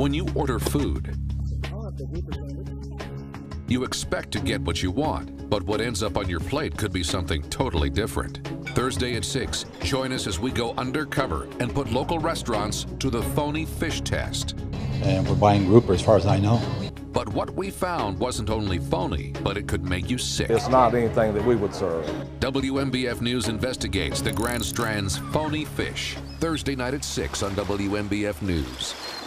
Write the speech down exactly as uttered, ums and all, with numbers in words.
When you order food, you expect to get what you want, but what ends up on your plate could be something totally different. Thursday at six, join us as we go undercover and put local restaurants to the phony fish test. And we're buying grouper as far as I know. But what we found wasn't only phony, but it could make you sick. It's not anything that we would serve. W M B F News investigates the Grand Strand's phony fish. Thursday night at six on W M B F News.